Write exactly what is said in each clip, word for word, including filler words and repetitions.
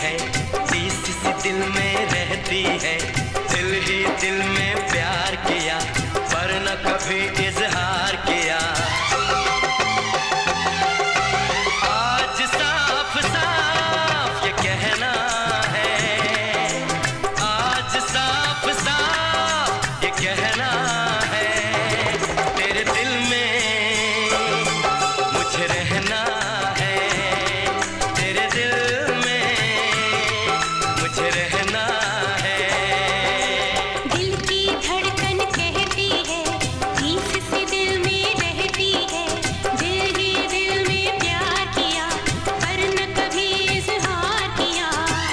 है, टीस सी दिल में रहती है। दिल ही दिल में प्यार किया पर न कभी इजहार किया। आज साफ साफ ये कहना है, आज साफ साफ ये कहना है, तेरे दिल में मुझे रहना है, तेरे दिल में मुझे रहना है। दिल की धड़कन कहती है, टीस सी दिल में रहती है। दिल ही दिल में प्यार किया पर न कभी इजहार किया।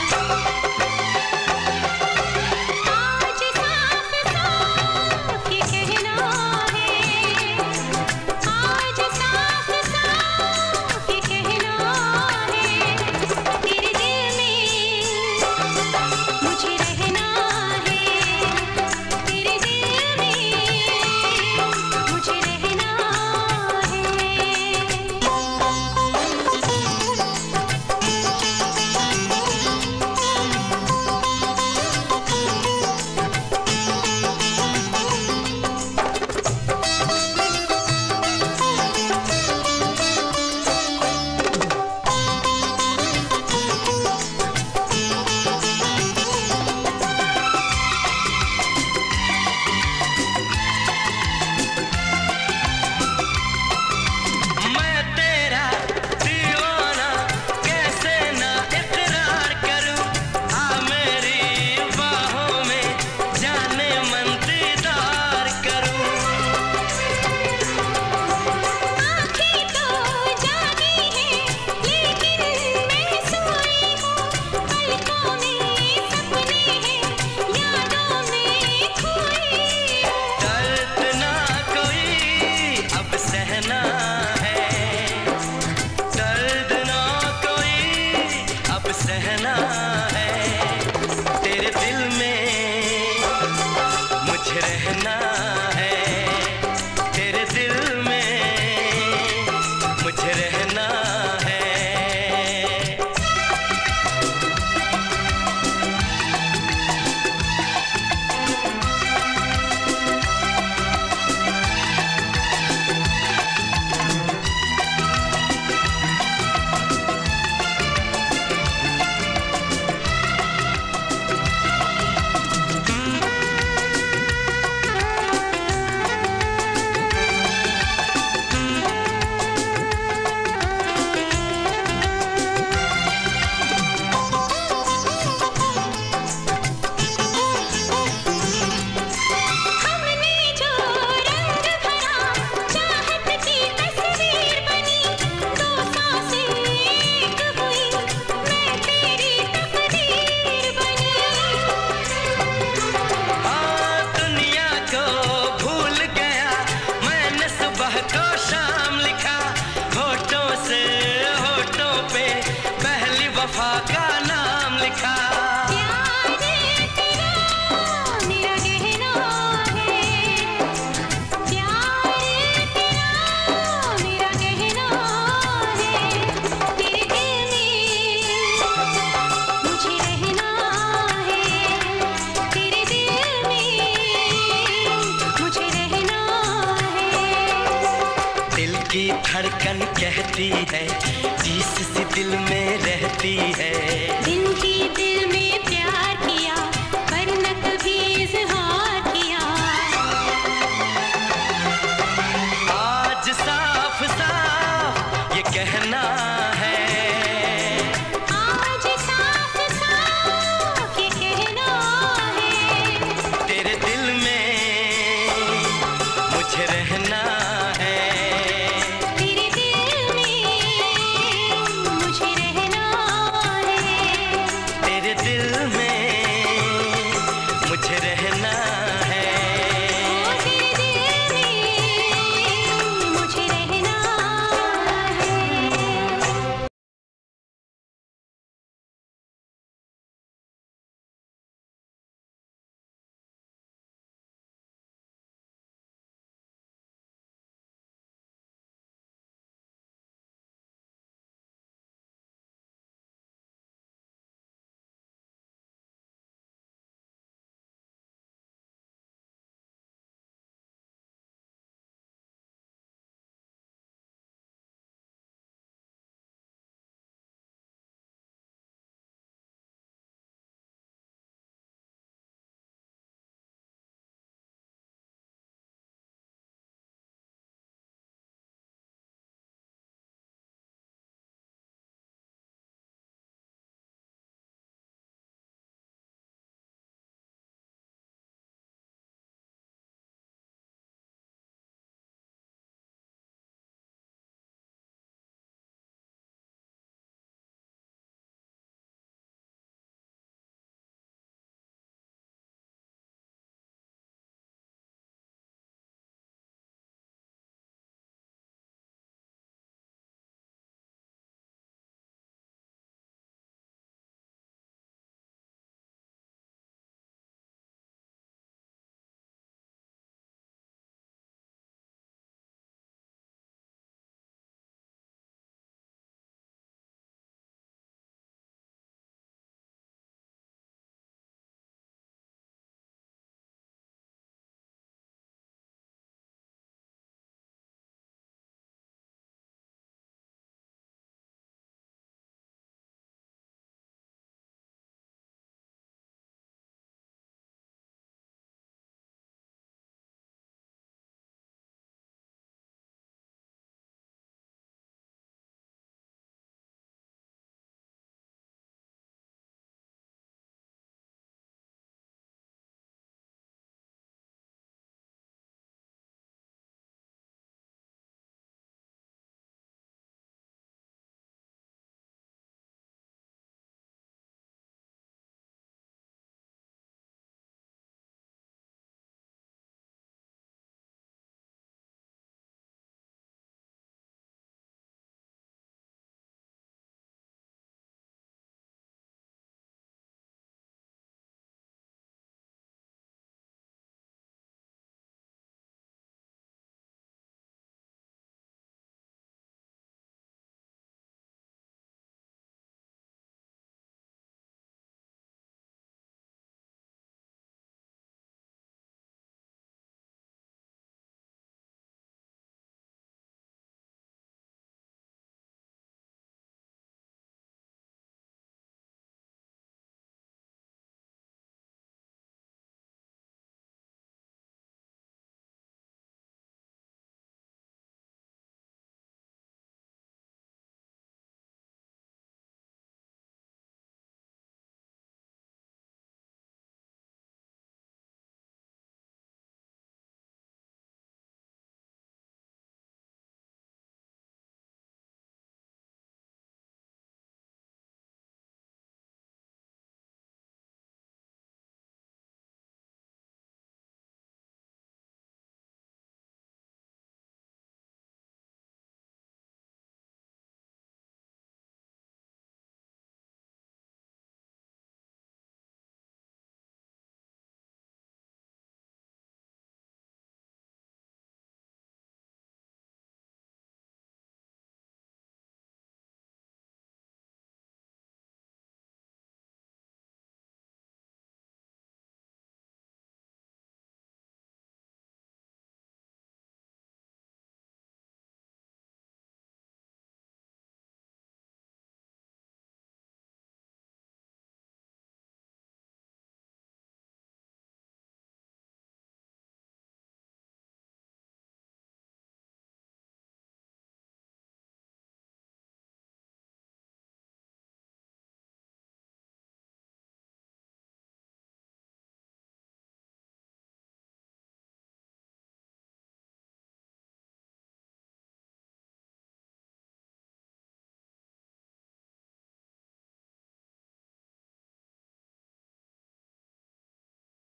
आज साफ साफ ये कहना है, आज साफ साफ ये कहना है, तेरे दिल में मुझे रहना है, तेरे दिल में मुझे रहना मैं तेरा दीवाना कैसे ना इकरार करूं, आ मेरी बाहों में जाने मन दीदार करूं। आँखें तो जागी हैं लेकिन मैं सोई हूँ। पलकों में सपने हैं, यादों में खोई हूँ। दर्द ना कोई अब सहना है, दर्द ना कोई अब सहना है, तेरे दिल में मुझे रहना है, तेरे दिल में मुझे रहना है। हमने जो रंग भरा चाहत की तस्वीर बनी, दो सांसें एक हुई, मैं तेरी तकदीर बनी। हाँ दुनिया को भूल गया मैंने, सुबह को शाम लिखा, होठों से होठों पे पहली वफा का नाम लिखा। प्यार तेरा मेरा गहना है, प्यार तेरा मेरा गहना है, तेरे दिल में मुझे रहना है, तेरे दिल में मुझे रहना है। दिल की धड़कन कहती है, जिस सी दिल में रहती है। दिल ही दिल में प्यार किया पर न कभी इजहार किया। आज साफ साफ ये कहना है, आज साफ साफ ये कहना है, तेरे दिल में मुझे रहना